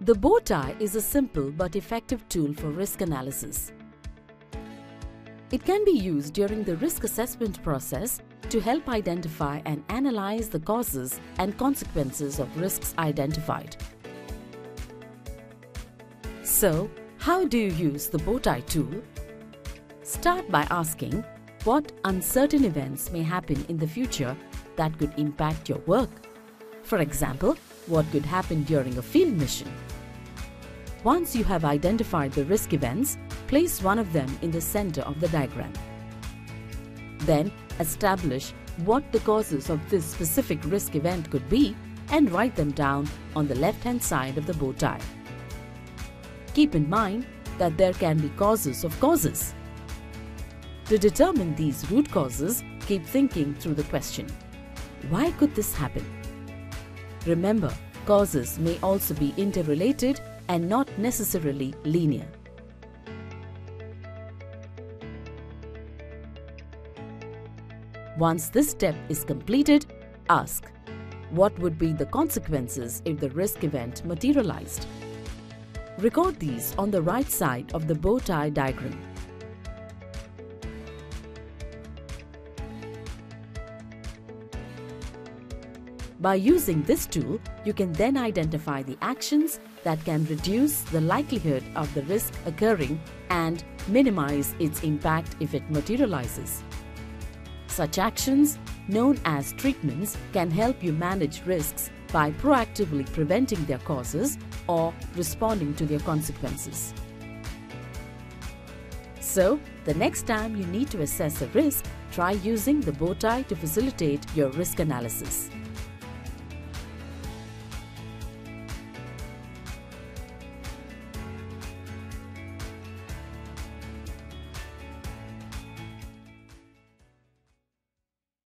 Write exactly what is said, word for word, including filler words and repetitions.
The bow tie is a simple but effective tool for risk analysis. It can be used during the risk assessment process to help identify and analyze the causes and consequences of risks identified. So, how do you use the bow tie tool? Start by asking what uncertain events may happen in the future that could impact your work. For example, what could happen during a field mission? Once you have identified the risk events, place one of them in the center of the diagram. Then, establish what the causes of this specific risk event could be and write them down on the left-hand side of the bow tie. Keep in mind that there can be causes of causes. To determine these root causes, keep thinking through the question, why could this happen? Remember, causes may also be interrelated and not necessarily linear. Once this step is completed, ask, what would be the consequences if the risk event materialized? Record these on the right side of the bow tie diagram. By using this tool, you can then identify the actions that can reduce the likelihood of the risk occurring and minimize its impact if it materializes. Such actions, known as treatments, can help you manage risks by proactively preventing their causes or responding to their consequences. So, the next time you need to assess a risk, try using the bow tie to facilitate your risk analysis.